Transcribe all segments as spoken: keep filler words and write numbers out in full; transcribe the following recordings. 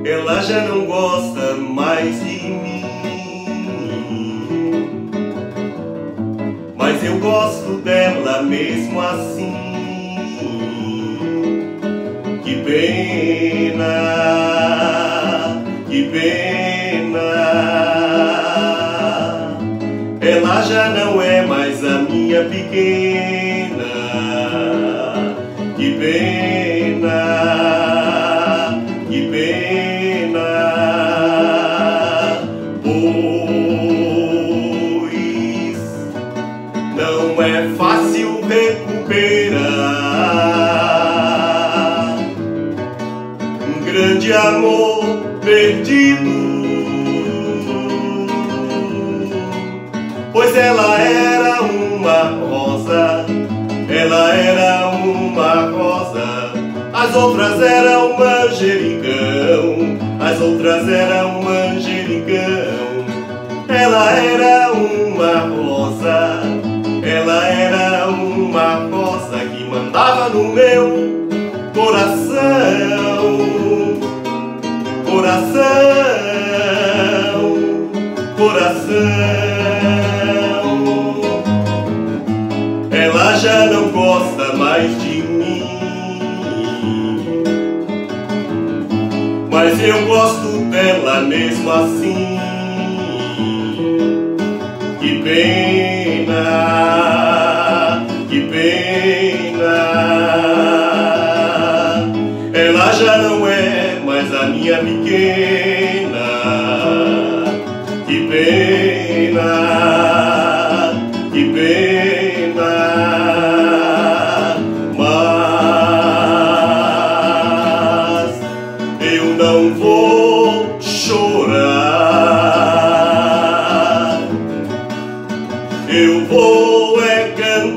ela já não gosta mais de mim. Mas eu gosto dela mesmo assim. Que pena, que pena. Ela já não é mais a minha pequena. Que pena, que pena. Pois não é fácil recuperar um grande amor perdido. Pois ela era uma rosa, ela era uma rosa. As outras eram manjericão, as outras eram manjericão. Ela era uma rosa, ela era uma rosa que mandava no meu coração, coração, coração. Ela já não gosta mais de mim, mas eu gosto dela mesmo assim. Que pena, que pena. Ela já não é mais a minha pequena. Que pena, que pena. Mas eu não vou chorar, eu vou é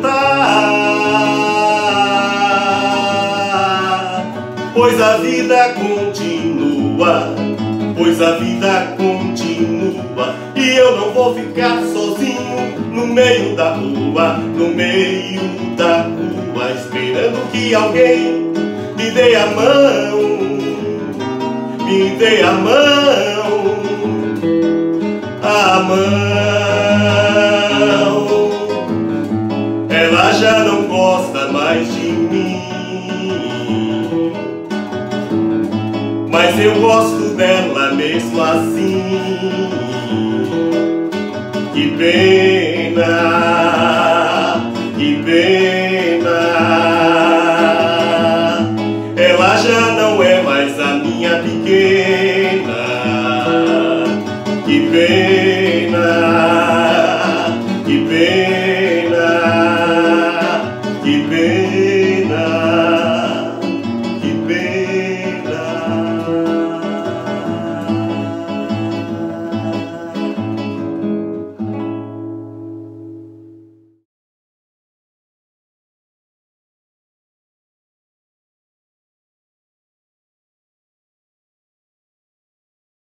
cantar, pois a vida continua, pois a vida continua, e eu não vou ficar sozinho no meio da rua, no meio da rua, esperando que alguém me dê a mão, me dê a mão, a mão. Ela já não gosta mais de mim, mas eu gosto dela mesmo assim. Que pena, que pena. Ela já não é mais a minha pequena. Que pena.